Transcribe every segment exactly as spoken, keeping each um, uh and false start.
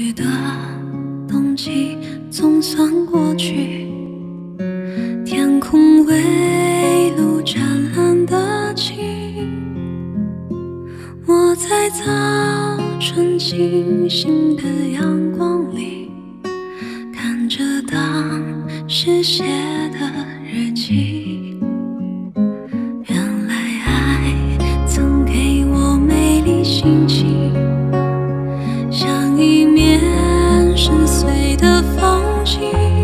雨的冬季总算过去，天空微露湛蓝的晴。我在早春清新的阳光里，看着当时写的日记。原来爱曾给我美丽心情，像一面深邃的风景。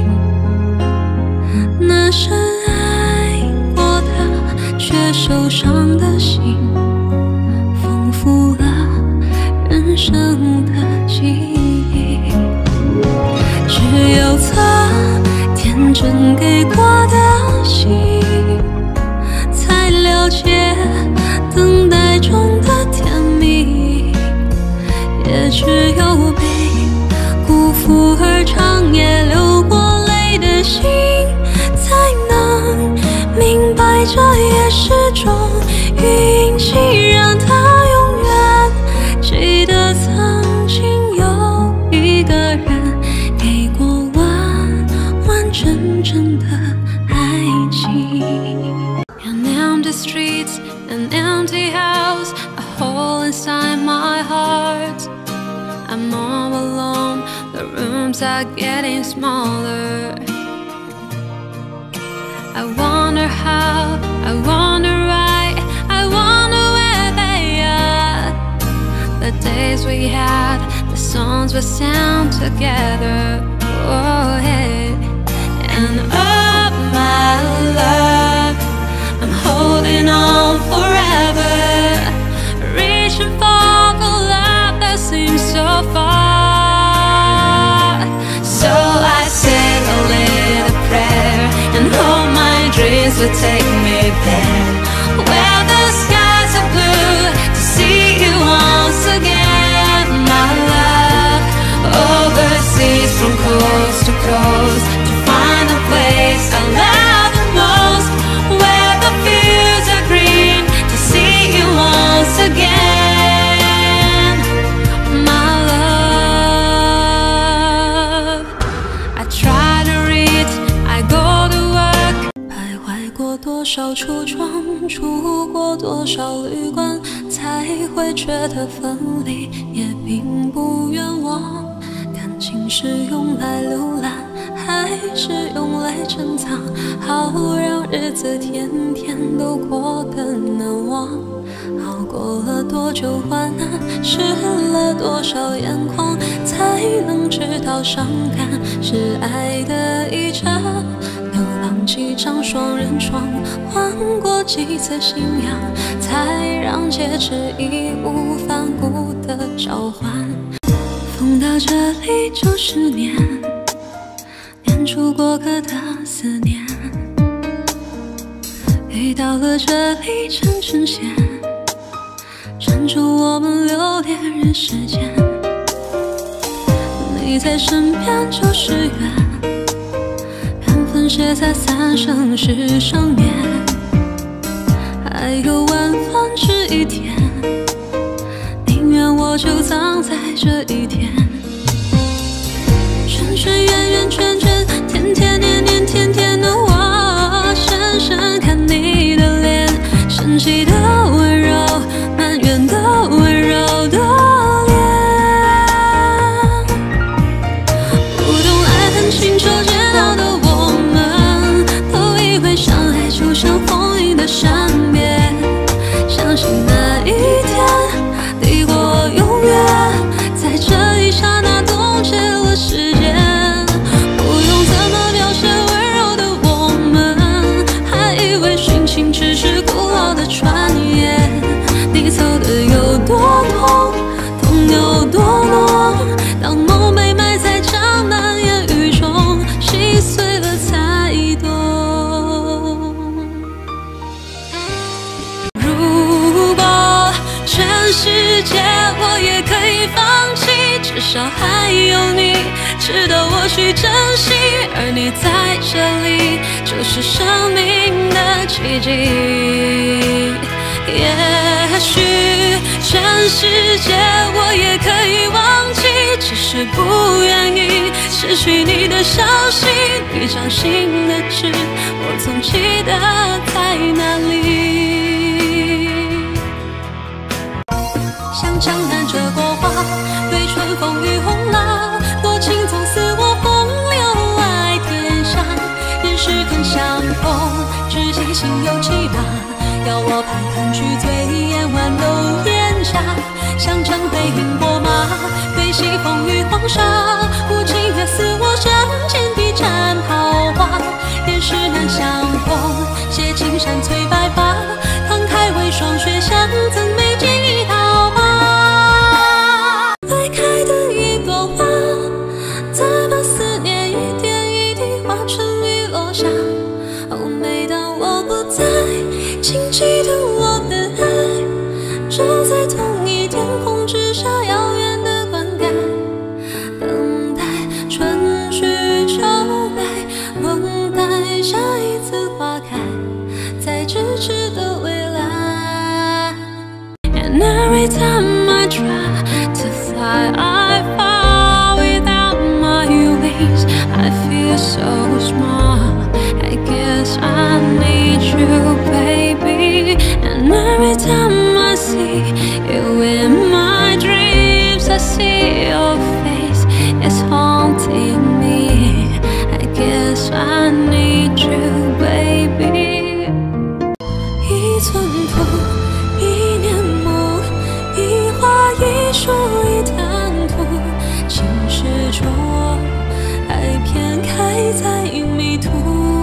那深爱过的却受伤的心，丰富了人生的记忆。只有曾天真给过的心，才了解等待中的甜蜜。也只有被辜负而长夜流过泪的心，才能明白这也是种运气，让它永远记得曾经有一个人给过完完整整的爱情。An empty streets, an empty house, a hole inside my heart. I'm all alone, the rooms are getting smaller. I wonder how, I wonder why, I wonder where they are. The days we had, the songs we sang together. Oh, hey. And oh, my love, I'm holding on forever, reaching for the love that seems so far. So I say a little prayer and hope my dreams will take me there, where the skies are blue, to see you once again, my love. Overseas from coast to coast, to find a place I love the most, where the fields are green, to see you once again, my love. I try to read, I go to work. 徘徊过多少橱窗，住过多少旅馆，才会觉得分离也并不冤枉。感情是用来浏览，还是用来珍藏？好让日子天天都过得难忘。熬过了多久患难，湿了多少眼眶，才能知道伤感是爱的一场。流浪几张双人床，换过几次信仰，才让戒指义无反顾的交换。风到这里就是念，念出过客的思念。雨到了这里成成线，缠住我们留恋人世间。你在身边就是缘，缘分写在三生石上面。还有万分之一天，宁愿我就葬在这一天。圈圈圆圆圈圈，天天年年天天的我，深深看你的脸，生气的温柔，埋怨的温柔的脸。不懂爱恨情仇煎熬的我们，都以为相爱就像风影的善变，相信那一天抵过永远，在这一刹那冻结了时间。不用怎么描写温柔的我们，还以为殉情只是古老的传言。你走的有多痛，痛有多浓，当梦被埋在江南烟雨中，心碎了才懂。如果全世界我也可以放弃，至少还有你值得我去珍惜，而你在这里就是生命的奇迹。也许全世界我也可以忘记，只是不许你的消息，你掌心的痣，我总记得在哪里。像江南这国花，对春风雨红了，多情总似我风流爱天下。人世肯相逢，知己心有戚吧，要我排弹去醉眼弯楼檐下。像张飞引过马，对西风雨黄沙，无情也似我身间的战桃花。人世难相逢，写青山翠白发，慷慨为霜雪相赠美几桃花。爱开的一朵花，再把思念一点一滴化成雨落下。哦，每当我不在，请记得我的爱，就在同一天空之下，遥远的灌溉，等待春去秋来，等待下一次花开，在咫尺的未来。And every time I try to fly, I fall without my wings. I feel so small, I guess I need you, baby. And every time I see you in my dreams, I see your face, it's haunting me. I guess I need you, baby. 一寸土，一年木，一花一树一滩土，青石中爱偏开在迷途。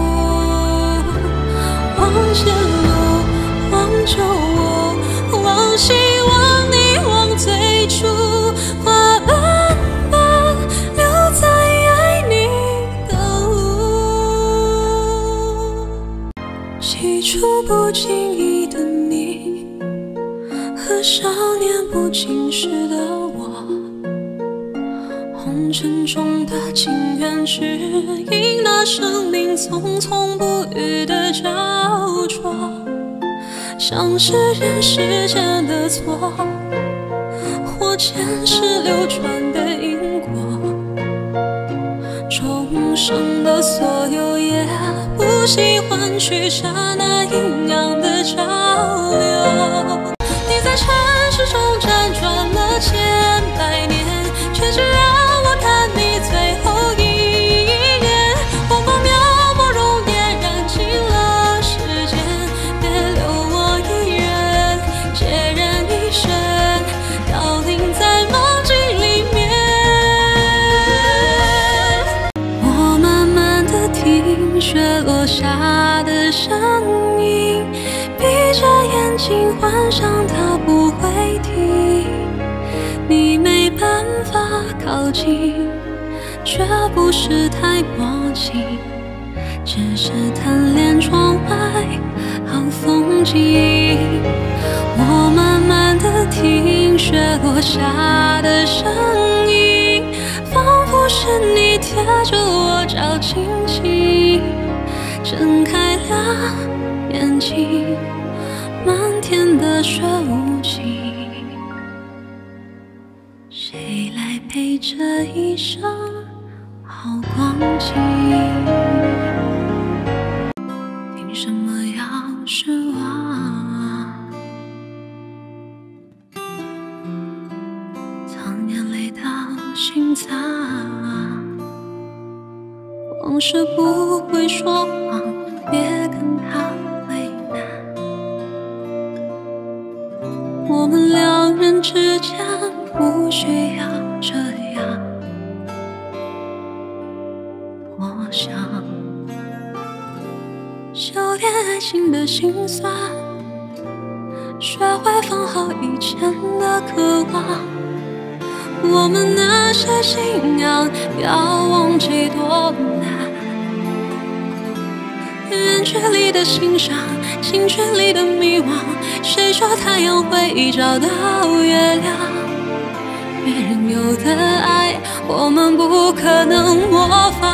望前路，望旧物，望希望你望最初，花瓣瓣留在爱你的路。起初不经意的你，和少年不经事的我，红尘中的情缘，只因那生命匆匆不语的焦灼。像是人世间的错，或前世流传的因果，终生的所有也不惜换取刹那阴阳的交流。你在尘世中辗转了千百年，却只让我看你最后一眼。光芒描摹容颜，燃尽了时间，别留我一人，孑然一身，凋零在梦境里面。我慢慢地听雪落下的声音，闭着眼睛幻想它不会停。你没办法靠近，却不是太薄情，只是贪恋窗外好风景。我慢慢地听雪落下的声音，仿佛是你贴着我脚轻轻睁开了眼睛，漫天的雪无情。谁来陪这一生好光景？凭什么要失望？藏眼泪到心脏，往事不会说谎，别跟他为难。我们两人之间不需要这样，我想修炼爱情的心酸，学会放好以前的渴望。我们那些信仰要忘记多难，远距离的欣赏，近距离的迷惘。谁说太阳会找到月亮？别人有的爱，我们不可能模仿。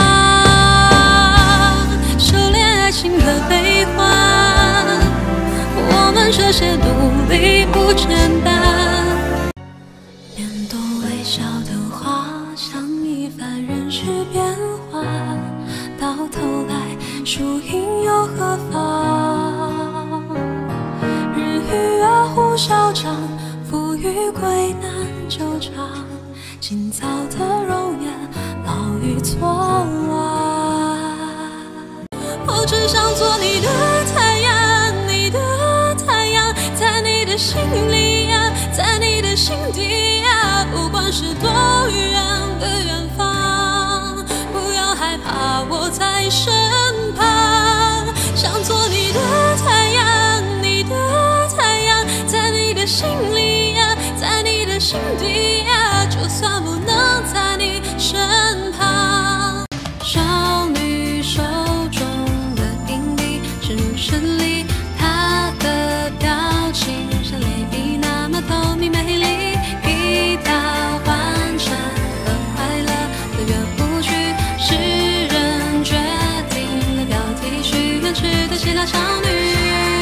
修炼爱情的悲欢，我们这些努力不简单。面都微笑的花，像一番人直变换，到头来输赢又何妨？日与月互消长，富与贵难久长。今早的容颜，老于昨晚。我只想做你的太阳，你的太阳，在你的心里呀，在你的心底呀，不管是多远的远方，不要害怕，我在身旁。想做你的太阳，你的太阳，在你的心里呀，在你的心底呀，就算不能在你身旁。少女手中的硬币是胜利，她的表情像涟漪那么透明美丽，一道欢声和快乐的圆舞曲，是人决定的标题，许愿池的希腊少女。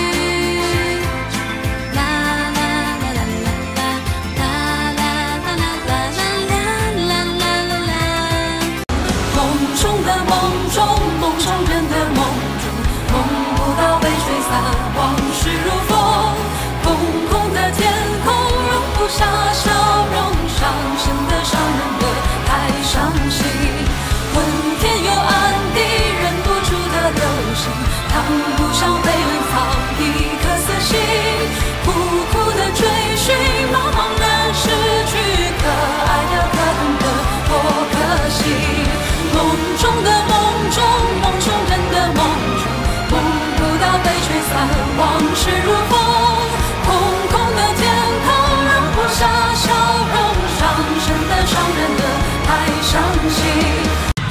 往事如风，空空的天空容不下笑容，伤神的伤人的太伤心。昏天又暗地，忍不住的流星，烫不上被人藏一颗死心。苦苦的追寻，茫茫然失去，可爱的可恨的多可惜。梦中的梦中，梦中人的梦中，梦不到被吹散，往事如风，空空的天空容不下笑容，伤神的伤人的太伤心。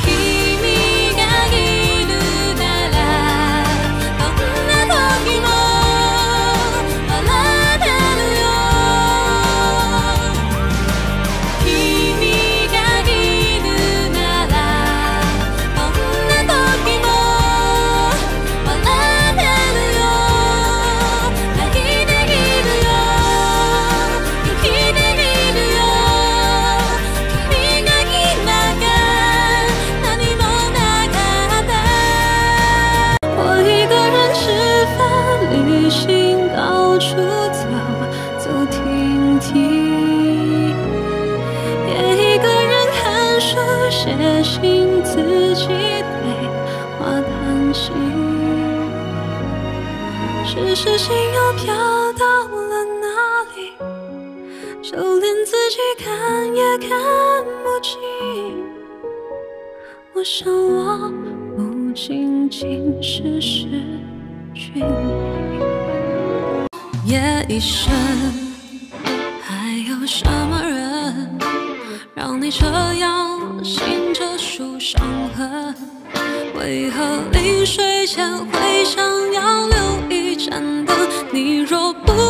写信自己对话叹息，是事情又飘到了哪里？就连自己看也看不清。我想我不仅仅是失去你。夜已深，还有什么人让你这样醒着数伤痕？为何临睡前会想要留一盏灯？你若不